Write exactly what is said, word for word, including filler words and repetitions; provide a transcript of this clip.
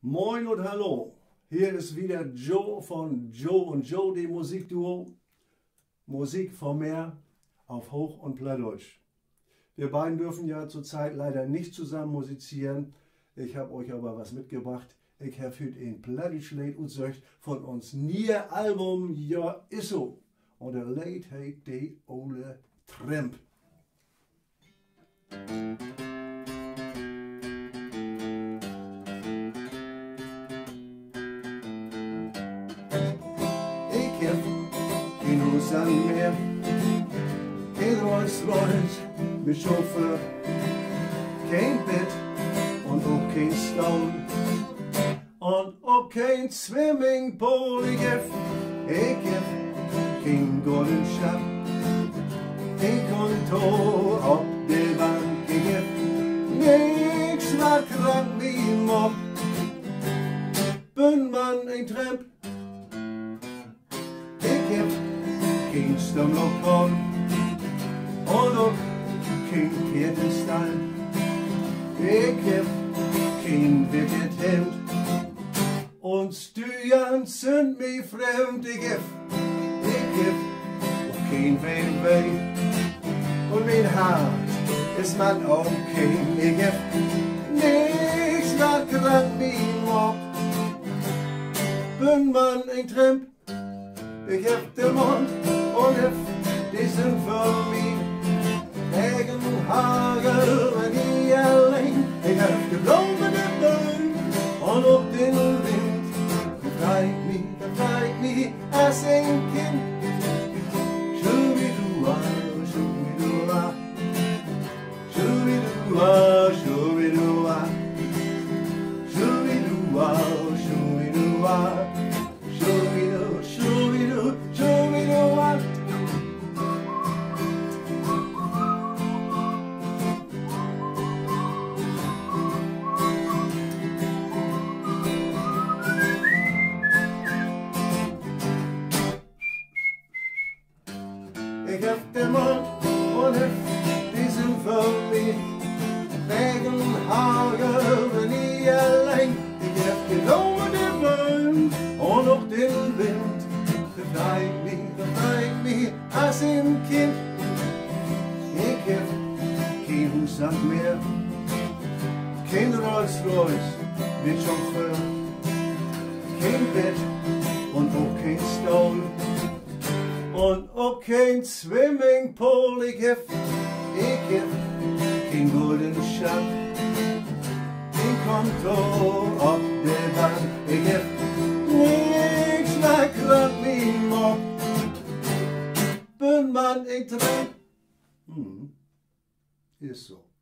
Moin und hallo, hier ist wieder Joe von Joe und Joe, dem Musikduo. Musik vom Meer auf Hoch- und Plattdeutsch. Wir beiden dürfen ja zurzeit leider nicht zusammen musizieren. Ich habe euch aber was mitgebracht. Ich habe für ein Plattdeutsch Lied ausgesucht von uns nie Album, ja ist so. Und der Lied heißt Die Ole Tramp. Ich hab kein Haus am Meer, kein Rolls-Royce mit Chauffeur, kein Bett und auch kein Stone und auch kein Swimmingpool. Ich hab, ich hab kein Golden Shop, kein Konto auf der Bank. Ich hab nix, was krank wie Mob, bin man ein Tramp. Ich hab kein Stammlokal und auch kein Pferdenstall. Ich hab kein Wickelhemd und Steuern sind mir fremd. Ich hab, ich hab auch kein B M W und mein Haar ist man auch kein. Ich hab nichts, was krank wie Mob, bin man ein Tramp. Ich hab den Mund und hab die sind für mich. Regen, Hagel und nie allein. Ich hab die Blumen im Böen und auch den Wind. Befreit mich, befreit mich als ein Kind. Schubidua, schubidua, schubidua, schubidua, schubidua, schubidua. Shubidu, shubidu, shubidu, what? Ich hab den Mund und hab diesen für mich. Regen, Hagel, nie allein. Ich hab genommen den Böen und auch den Wind. Befreit mich, befreit mich als ein Kind. Ich hab kein Haus am Meer, kein Rolls-Royce mit Chauffeur, kein Bett und auch kein Stone und auch kein Swimmingpool. Ich hab, ich hab kein Golden Shop, kein Konto auf der Bank. Ich hab nichts, was krank wie Mob, bin man ein Tramp. Hm, ist so.